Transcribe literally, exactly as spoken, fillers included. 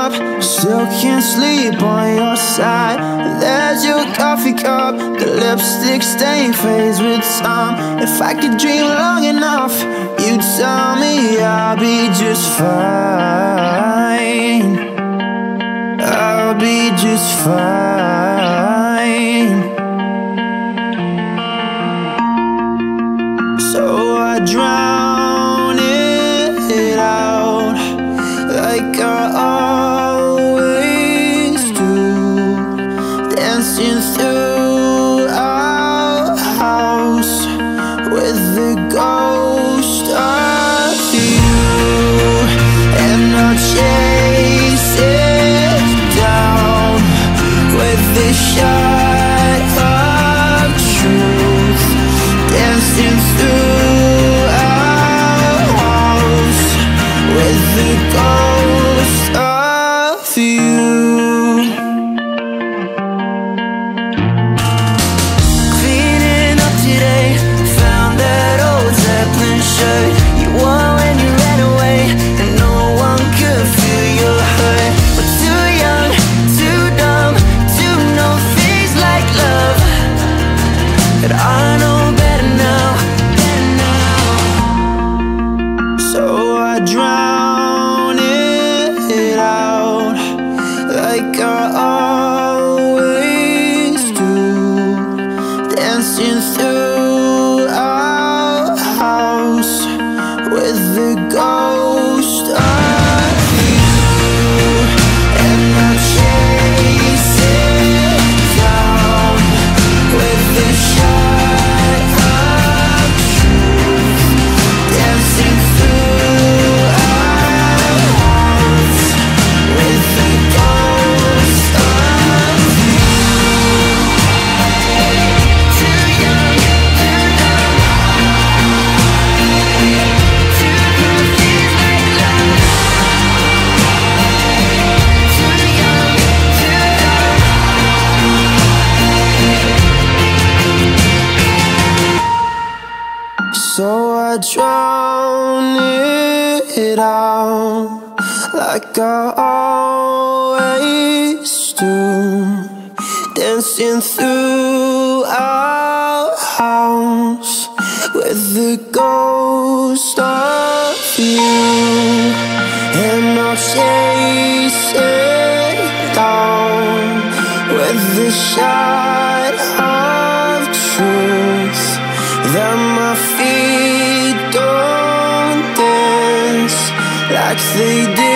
up, still can't sleep on your side. There's your coffee cup, the lipstick stain fades with time. If I could dream long enough, you'd tell me I'll be just fine. I'll be just fine. So I drown it out like I always do, dancing through our house with the ghost of you. And I'll chase it down with the shot of truth, dancing through our house with the ghost of you. Cleaning up today, found that old Zeppelin shirt you wore when you ran away, and no one could feel your hurt. We're too young, too dumb to know things like love, but I know better now, better now. So I drown it out like I always do, dancing through our house with the ghost of you. And I chase it down with the shot of truth, dancing through our house with the ghost of you. Too young, too dumb to know things like love. Too young, too dumb. So I drown it out like I always do, dancing through our house with the ghost of you. And I'll chase it down with the shot of truth, that my feet don't dance like they did